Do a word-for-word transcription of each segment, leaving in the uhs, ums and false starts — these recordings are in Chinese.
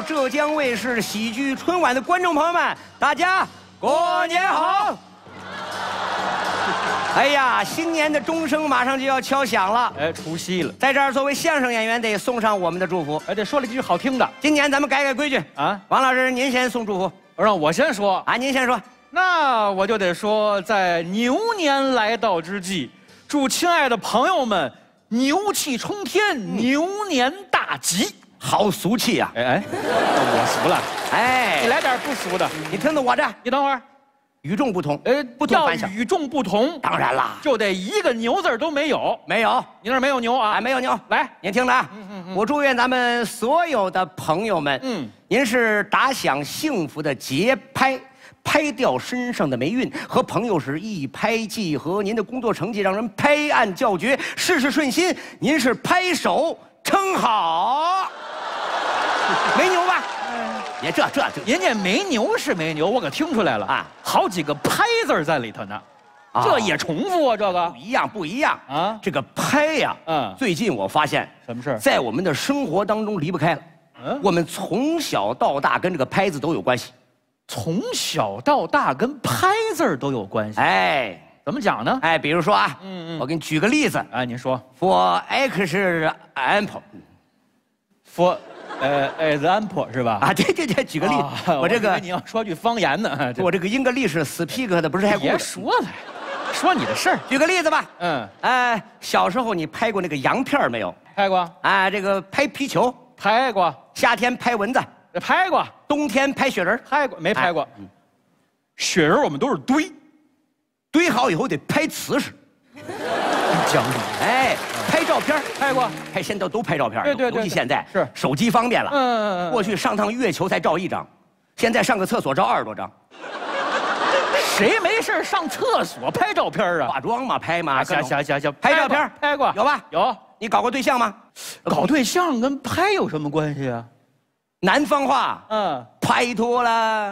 浙江卫视喜剧春晚的观众朋友们，大家过年好！哎呀，新年的钟声马上就要敲响了， 哎，除夕了， 在这儿作为相声演员得送上我们的祝福。 哎，得说了几句好听的。 今年咱们改改规矩啊， 王老师您先送祝福， 让我先说啊，您先说。 那我就得说，在牛年来到之际，祝亲爱的朋友们牛气冲天，牛年大吉。 好俗气呀！ 哎哎，我俗了。 哎， 你来点不俗的。 你听听我这， 你等会儿， 与众不同。 哎， 不同凡响。 与众不同， 当然啦， 就得一个牛字都没有。 没有， 你那儿没有牛啊？ 哎，没有牛。 来， 您听着啊，嗯嗯嗯，我祝愿咱们所有的朋友们，嗯，您是打响幸福的节拍。拍掉身上的霉运，和朋友是一拍即合。您的工作成绩让人拍案叫绝，事事顺心。您是拍手称好，没牛吧？也这这这， 人家没牛是没牛，我可听出来了啊，好几个拍字在里头呢，啊、这也重复啊，这个不一样不一样啊。 这个拍呀，嗯，最近我发现什么事在我们的生活当中离不开了。嗯，我们从小到大跟这个拍字都有关系。 从小到大跟拍字儿都有关系， 哎， 怎么讲呢？ 哎，比如说啊，嗯嗯，我给你举个例子， 哎，您说 ，For example，For， 呃，example 是吧？ 啊，对对对，举个例子，我这个你要说句方言呢， 我这个英格丽是 speak 的不是太别说了，说你的事儿。 举个例子吧， 嗯， 哎，小时候你拍过那个洋片没有？ 拍过。 哎，这个拍皮球， 拍过。 夏天拍蚊子。 拍过， 冬天拍雪人， 拍过没拍过？哎、雪人我们都是堆， 堆好以后得拍瓷实。 讲究， 哎，拍照片拍过， 拍现在都拍照片， 对对对， 尤其现在是手机方便了。嗯嗯嗯， 过去上趟月球才照一张，现在上个厕所照二十多张。 谁没事上厕所拍照片啊？ 化妆嘛，拍嘛。 行行行行， 拍照片拍过有吧？ 有。 你搞过对象吗？ 搞对象跟拍有什么关系啊？ 南方话，嗯，拍拖了，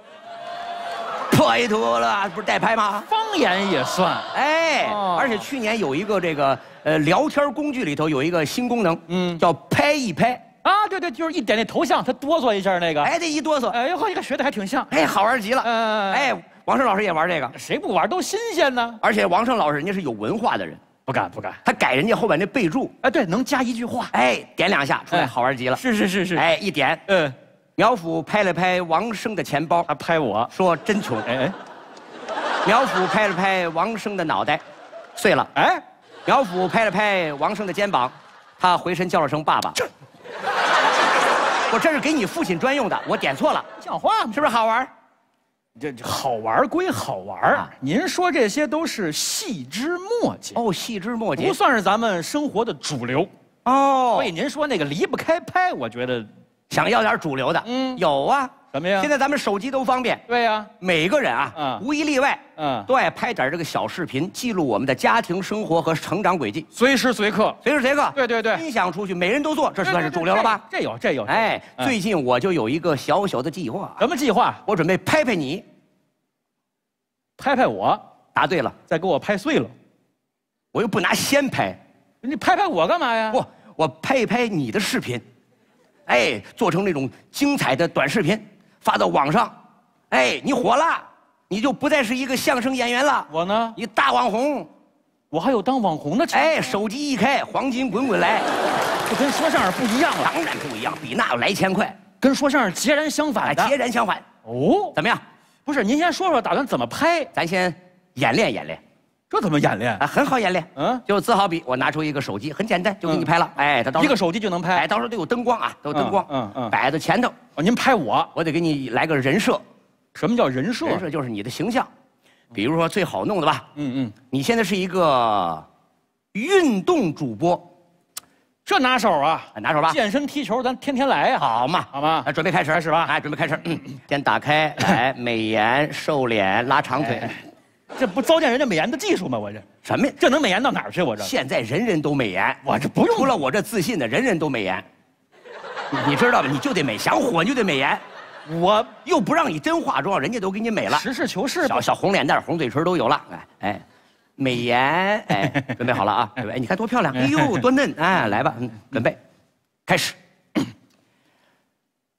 拍拖了，不是代拍吗？ 方言也算， 哎，哦、而且去年有一个这个呃聊天工具里头有一个新功能，嗯，叫拍一拍啊，对对，就是一点那头像，他哆嗦一下那个， 哎，这一哆嗦， 哎呦，这个学的还挺像， 哎，好玩极了，嗯，哎，王胜老师也玩这个， 谁不玩都新鲜呢？ 而且王胜老师人家是有文化的人。 不敢不敢， 他改人家后边那备注， 哎，对，能加一句话， 哎，点两下出来，好玩极了。 是是是是， 哎，一点，嗯，苗阜拍了拍王生的钱包， 他拍我说真穷。哎哎，苗阜拍了拍王生的脑袋，碎了。哎，苗阜拍了拍王生的肩膀，他回身叫了声爸爸。这，我这是给你父亲专用的，我点错了， 讲话吗？ 是不是好玩？ 这好玩归好玩，啊、您说这些都是细枝末节哦，细枝末节不算是咱们生活的主流哦。所以您说那个离不开拍，我觉得想要点主流的，嗯，有啊。 什么呀？ 现在咱们手机都方便。 对呀、啊， 每个人啊，嗯，无一例外，嗯，都爱拍点这个小视频，记录我们的家庭生活和成长轨迹， 随时随刻， 随时随刻， 对对对， 分享出去，每人都做，这算是主流了吧？ 这有这有。 哎，嗯、最近我就有一个小小的计划。 什么计划？ 我准备拍拍你。 拍拍我， 答对了， 再给我拍碎了， 我又不拿先拍， 你拍拍我干嘛呀？ 不，我拍一拍你的视频，哎，做成那种精彩的短视频，发到网上，哎，你火了，你就不再是一个相声演员了。 我呢， 你大网红， 我还有当网红的钱。 哎，手机一开，黄金滚滚来， 这跟说相声不一样了。 当然不一样，比那要来千块， 跟说相声截然相反的。 截然相反。哦，怎么样？ 不是，您先说说打算怎么拍？ 咱先演练演练。 这怎么演练啊？很好演练。嗯，就自好比我拿出一个手机，很简单，就给你拍了。嗯、哎，他到一个手机就能拍。 哎，到时候都有灯光啊，都有灯光。嗯 嗯, 嗯，摆在前头。 哦，您拍我， 我得给你来个人设。 什么叫人设？ 人设就是你的形象。比如说最好弄的吧。嗯嗯。你现在是一个运动主播。 这拿手啊， 拿手吧！ 健身踢球，咱天天来呀， 好嘛， 好吗？ 准备开始， 开始吧！ 哎，准备开始。嗯，先打开，来美颜、瘦脸、拉长腿， 这不糟践人家美颜的技术吗？我这什么？ 这能美颜到哪儿去？我这现在人人都美颜， 我这不用。 除了我这自信的，人人都美颜。你知道吗？你就得美，想火你就得美颜。我又不让你真化妆，人家都给你美了。 实事求是， 小小红脸蛋、红嘴唇都有了。哎哎。美颜，哎，准备好了啊！哎，你看多漂亮！哎呦，多嫩！哎，来吧，嗯，准备，开始。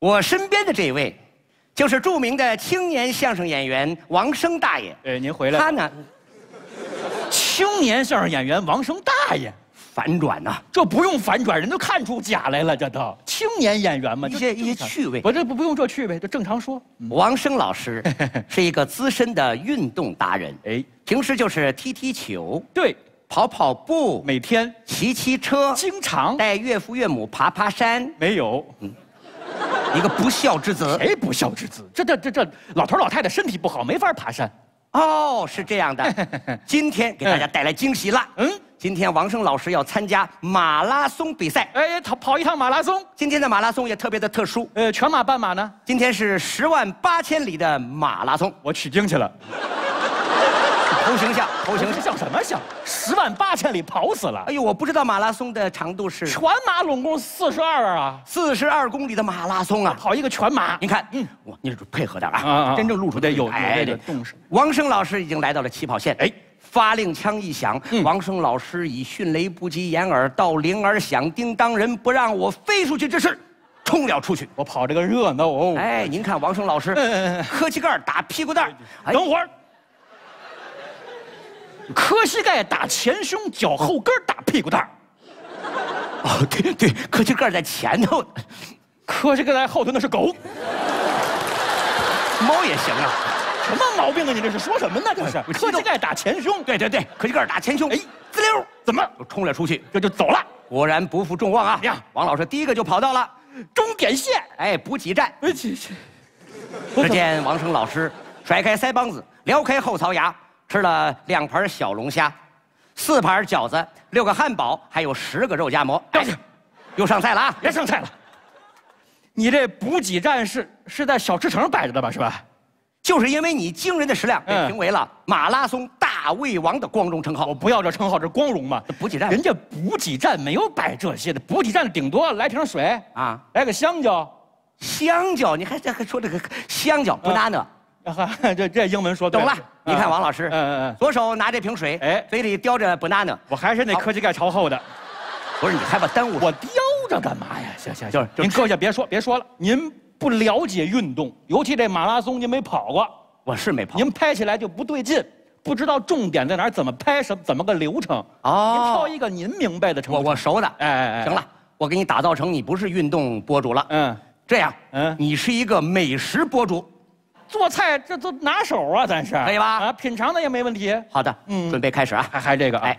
我身边的这位，就是著名的青年相声演员王声大爷。 哎，您回来。 他呢， 青年相声演员王声大爷。 反转呐、啊， 这不用反转，人都看出假来了。这都青年演员嘛， 一些一些趣味。 我这不不用这趣味，就正常说。 嗯、王声老师是一个资深的运动达人，哎，平时就是踢踢球， 对， 跑跑步， 每天骑骑车， 经常带岳父岳母爬爬山。 没有，嗯， 一个不孝之子。 谁不孝之子？这这这这老头老太太身体不好，没法爬山。 哦，是这样的。今天给大家带来惊喜了。嗯。 今天王声老师要参加马拉松比赛， 哎，跑跑一趟马拉松。 今天的马拉松也特别的特殊， 呃，全马半马呢？ 今天是十万八千里的马拉松， 我取经去了。 头形象，头形像什么像？十万八千里跑死了。 哎呦，我不知道马拉松的长度是。 全马总共四十二啊， 四十二公里的马拉松啊， 跑一个全马。 您看，嗯，我你配合点啊，啊真正露出的有有这个动势。 王声老师已经来到了起跑线，哎。 发令枪一响，嗯、王声老师以迅雷不及掩耳盗铃而响叮当人不让我飞出去之势，冲了出去。 我跑这个热闹哦！ 哎，您看王声老师，嗯、磕膝盖打屁股蛋儿。 哎、等会儿，磕膝盖打前胸，脚后跟打屁股蛋儿。 哦，对对，磕膝盖在前头， 磕膝盖在后头那是狗， 猫也行啊。 什么毛病啊？你这是说什么呢？这是磕膝盖打前胸。 对对对，磕膝盖打前胸。哎，滋溜， 怎么就冲了出去？ 这就走了。 果然不负众望啊！呀，王老师第一个就跑到了终点线。 哎，补给站。 哎，去去。 只见王声老师甩开腮帮子，撩开后槽牙，吃了两盘小龙虾，四盘饺子，六个汉堡，还有十个肉夹馍。哎，又上菜了啊！ 别上菜了。你这补给站是是在小吃城摆着的吧？是吧？ 就是因为你惊人的食量，被评为了马拉松大胃王的光荣称号。 我不要这称号，这光荣嘛。 补给站， 人家补给站没有摆这些的，补给站顶多来瓶水啊，来个香蕉， 香蕉，你还这还说这个香蕉 banana， 这这英文说懂了。你看王老师， 嗯嗯， 左手拿这瓶水，哎，嘴里叼着 banana， 我还是那磕膝盖朝后的。 不是，你还把耽误我叼着干嘛呀？行行行，您搁下别说别说了，您。 不了解运动，尤其这马拉松，您没跑过。 我是没跑， 您拍起来就不对劲，不知道重点在哪儿，怎么拍，什怎么个流程。哦，您挑一个您明白的程度。 我我熟的。哎哎哎， 行了，我给你打造成你不是运动博主了。嗯，这样，嗯，你是一个美食博主， 做菜这都拿手啊，咱是可以吧？ 啊，品尝的也没问题。 好的，嗯，准备开始啊， 还还这个，哎。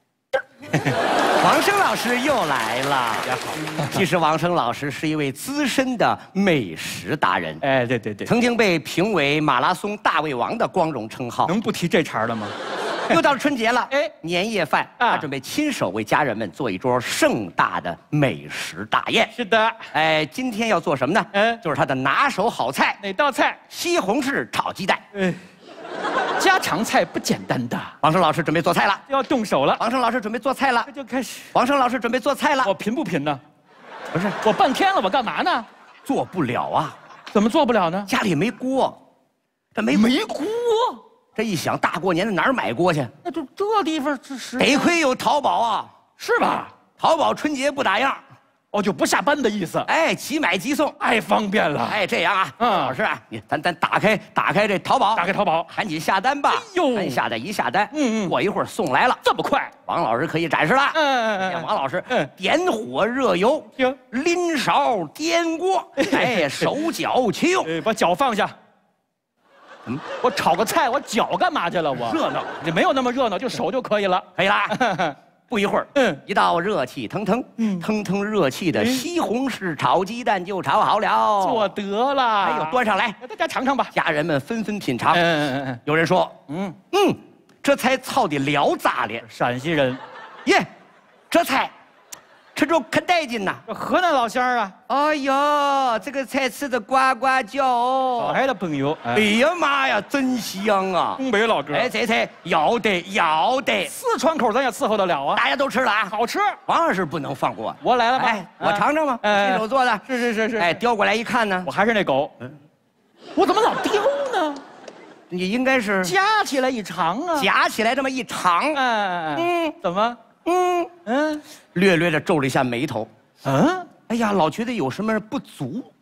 王声老师又来了，也好。其实王声老师是一位资深的美食达人， 哎，对对对， 曾经被评为马拉松大胃王的光荣称号。 能不提这茬了吗？ 又到了春节了，哎，年夜饭，他准备亲手为家人们做一桌盛大的美食大宴。 是的， 哎，今天要做什么呢？嗯，就是他的拿手好菜。 哪道菜？ 西红柿炒鸡蛋。嗯。 家常菜不简单的， 王声老师准备做菜了， 要动手了。 王声老师准备做菜了， 这就开始。 王声老师准备做菜了， 我贫不贫呢？ 不是， 我半天了，我干嘛呢？ 做不了啊！ 怎么做不了呢？ 家里没锅，这没没锅。 这一想，大过年的哪儿买锅去？ 那就这地方这是得亏有淘宝啊， 是吧？ 淘宝春节不打烊。 哦，就不下班的意思。 哎，即买即送， 太方便了。 哎，这样啊，嗯，老师啊，你咱咱打开打开这淘宝， 打开淘宝， 赶紧下单吧。哎呦，咱下单一下单，嗯嗯，过一会儿送来了， 这么快， 王老师可以展示了。嗯嗯嗯，王老师，嗯，点火热油，行，拎勺颠锅，哎，手脚齐用， 把脚放下。嗯，我炒个菜，我脚干嘛去了？我热闹， 也没有那么热闹，就手就可以了， 可以啦。不一会儿，嗯，一道热气腾腾，嗯，腾腾热气的西红柿炒鸡蛋就炒好了， 做得了。 哎呦，端上来， 大家尝尝吧。 家人们纷纷品尝。嗯嗯嗯。有人说， 嗯嗯，这菜操的了咋了？ 陕西人， 耶，这菜吃着可带劲呐！ 河南老乡啊！ 哎呀，这个菜吃的呱呱叫哦！ 上海的朋友， 哎呀妈呀，真香啊！ 东北老哥， 哎，这菜要得要得， 四川口咱也伺候得了啊！ 大家都吃了啊， 好吃。 王老师不能放过， 我来了吧？ 哎，我尝尝吧，亲手做的。 是是是是。 哎，叼过来一看呢， 我还是那狗。嗯，我怎么老叼呢？ 你应该是夹起来一尝啊， 夹起来这么一尝， 嗯嗯，怎么？ 嗯嗯，略略的皱了一下眉头。嗯，哎呀，老觉得有什么不足。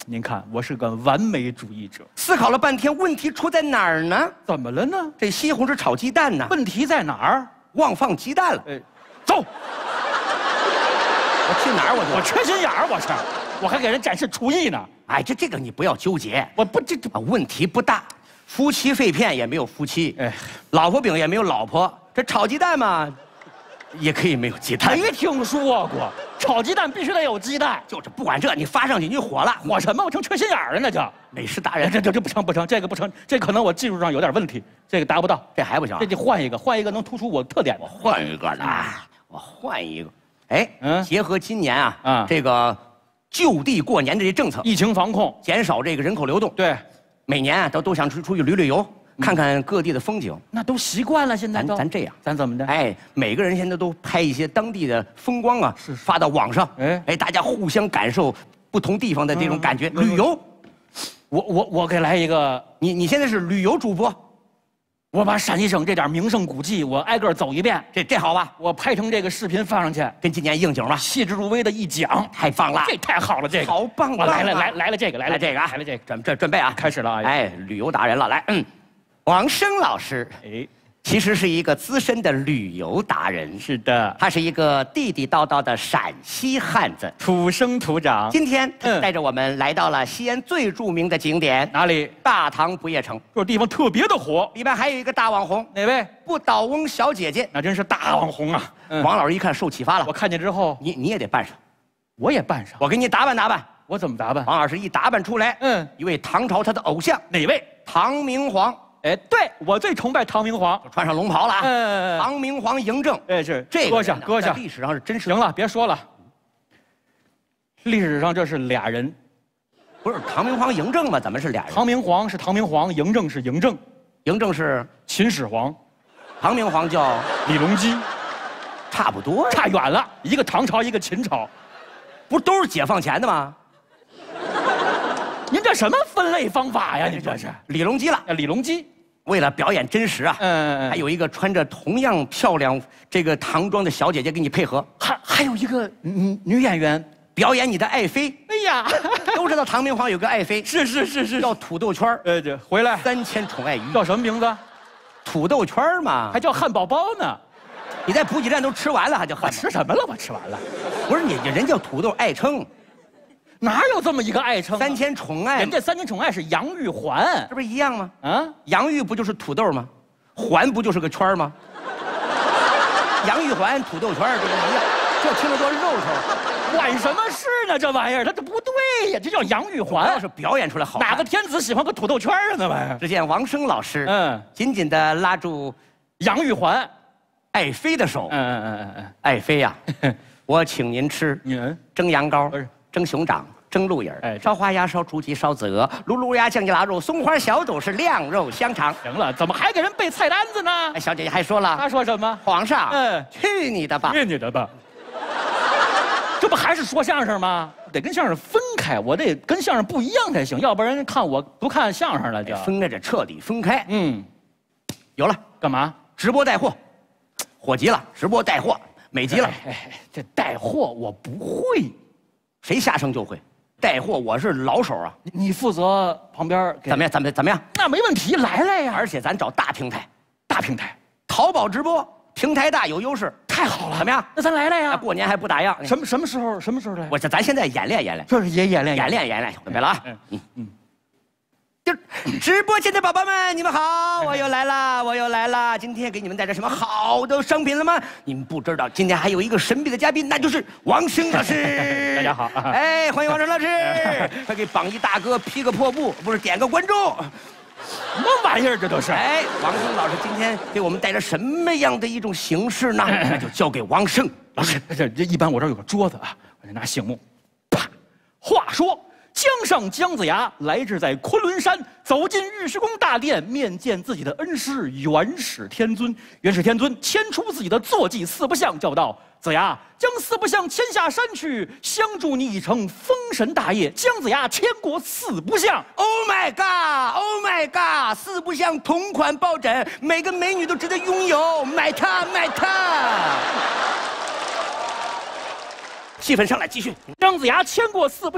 您看，我是个完美主义者。 思考了半天，问题出在哪儿呢？ 怎么了呢？ 这西红柿炒鸡蛋呢？ 问题在哪儿？ 忘放鸡蛋了。 哎，走。 我去哪儿？我我缺心眼儿，我是，我还给人展示厨艺呢。 哎，这这个你不要纠结， 我不这这啊，问题不大。夫妻肺片也没有夫妻， 哎， 老婆饼也没有老婆。这炒鸡蛋嘛，也可以没有鸡蛋。 没听说过，炒鸡蛋必须得有鸡蛋。 就是不管这，你发上去你就火了， 火什么？我成缺心眼儿了，那叫美食达人。 这这这不成不成，这个不成，这可能我技术上有点问题，这个达不到， 这还不行， 这得换一个，换一个能突出我特点。 我换一个来，我换一个。哎，嗯，结合今年啊，啊，这个就地过年的这政策， 疫情防控， 减少这个人口流动。 对， 每年啊都都想出出去旅旅游，看看各地的风景。 那都习惯了，现在咱咱这样， 咱怎么的？ 哎，每个人现在都拍一些当地的风光啊，是发到网上。哎哎，大家互相感受不同地方的这种感觉。旅游， 我我我给来一个， 你你现在是旅游主播。 我把陕西省这点名胜古迹，我挨个走一遍， 这这好吧？ 我拍成这个视频放上去， 跟今年应景吧， 细致入微的一讲， 太棒了， 这太好了，这个好棒！ 我来了，来来了这个，来了这个啊， 来了这个， 准准准备啊， 开始了啊！ 哎，旅游达人了，来，嗯，王声老师，哎，其实是一个资深的旅游达人， 是的， 他是一个地地道道的陕西汉子， 土生土长。 今天他带着我们来到了西安最著名的景点， 哪里？ 大唐不夜城。 这地方特别的火， 里边还有一个大网红， 哪位？ 不倒翁小姐姐， 那真是大网红啊！ 王老师一看受启发了， 我看见之后， 你你也得扮上， 我也扮上， 我给你打扮打扮。 我怎么打扮？ 王老师一打扮出来，嗯，一位唐朝他的偶像， 哪位？ 唐明皇。 哎，对我最崇拜唐明皇， 穿上龙袍了。嗯，唐明皇嬴政， 哎是这个搁下搁下， 历史上是真实。 行了，别说了。历史上这是俩人， 不是唐明皇嬴政吗？怎么是俩人？ 唐明皇是唐明皇，嬴政是嬴政， 嬴政是秦始皇， 唐明皇叫李隆基， 差不多， 差远了，一个唐朝，一个秦朝， 不都是解放前的吗？ 您这什么分类方法呀？您这是李隆基了， 李隆基。 为了表演真实啊，嗯，还有一个穿着同样漂亮这个唐装的小姐姐给你配合， 还还有一个女女演员表演你的爱妃。 哎呀， 都知道唐明皇有个爱妃， 是是是是， 叫土豆圈儿。 呃，这回来三千宠爱鱼， 叫什么名字？ 土豆圈儿嘛， 还叫汉堡包呢。 你在补给站都吃完了，还叫汉堡？ 吃什么了？我吃完了。 不是你，人叫土豆爱称。 哪有这么一个爱称？ 三千宠爱， 人这三千宠爱是杨玉环， 这不是一样吗？ 啊， 杨玉不就是土豆吗？环不就是个圈吗？杨玉环、土豆圈这不一样，这听着多肉头。 管什么事呢？这玩意儿，它这不对呀！这叫杨玉环， 要是表演出来好。 哪个天子喜欢个土豆圈啊？那玩意儿。 只见王声老师，嗯，紧紧地拉住杨玉环、 爱妃的手。嗯嗯嗯嗯嗯，爱妃呀，我请您吃蒸羊羔。蒸熊掌，蒸鹿眼儿，烧花鸭，烧雏鸡，烧子鹅，卤卤鸭，酱鸡腊肉，松花小肚是晾肉香肠。 行了，怎么还给人背菜单子呢？ 哎，小姐姐还说了， 她说什么？ 皇上，嗯，去你的吧， 去你的吧。这不还是说相声吗？得跟相声分开，我得跟相声不一样才行，要不然人看我不看相声了就。 分开这彻底分开。嗯，有了， 干嘛？ 直播带货，火急了，直播带货美极了。 哎，这带货我不会。 谁下生就会，带货我是老手啊！ 你负责旁边怎么样？怎么怎么样？ 那没问题，来来呀！ 而且咱找大平台， 大平台， 淘宝直播平台大有优势， 太好了！ 怎么样？ 那咱来来呀！ 过年还不打烊？ 什么什么时候？什么时候来？ 我这咱现在演练演练， 这是也演练演练演练，准备了啊！嗯嗯嗯。就直播间的宝宝们，你们好，我又来啦，我又来啦！今天给你们带来什么好的商品了吗？你们不知道，今天还有一个神秘的嘉宾，那就是王声老师。 大家好， 哎，欢迎王声老师！快给榜一大哥披个破布，不是点个关注。 什么玩意儿？这都是！ 哎，王声老师今天给我们带来什么样的一种形式呢？那就交给王声老师。 这这一般我这儿有个桌子啊，我就拿醒目，啪。话说。江上姜子牙来至在昆仑山，走进玉虚宫大殿，面见自己的恩师元始天尊。元始天尊牵出自己的坐骑四不像，叫道：“子牙，将四不像牵下山去，相助你一成封神大业。”姜子牙牵过四不像 ，Oh my God，Oh my God， 四不像同款抱枕，每个美女都值得拥有，买它，买它。气氛上来，继续。 姜子牙牵过四不像。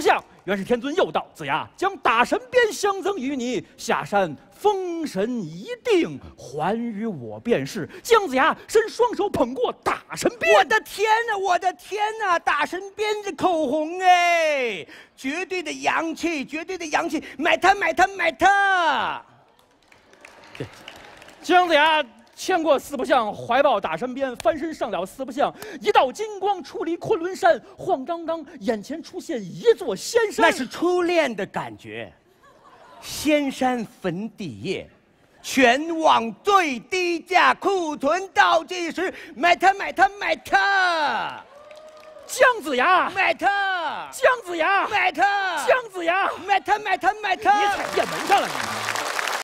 元始天尊又道：“子牙，将大神鞭相赠于你，下山封神一定还于我便是。”姜子牙伸双手捧过大神鞭， 我的天哪，我的天哪！大神鞭子口红哎，绝对的洋气，绝对的洋气，买它，买它，买它！ 姜子牙牵过四不像，怀抱大神鞭，翻身上了四不像，一道金光出离昆仑山，晃荡荡，眼前出现一座仙山。 那是初恋的感觉，仙山坟地夜，全网最低价，库存倒计时，买它，买它，买它！ 姜子牙， 买它！ 姜子牙， 买它！ 姜子牙， 买它，买它，买它！ 你踩电门上了你！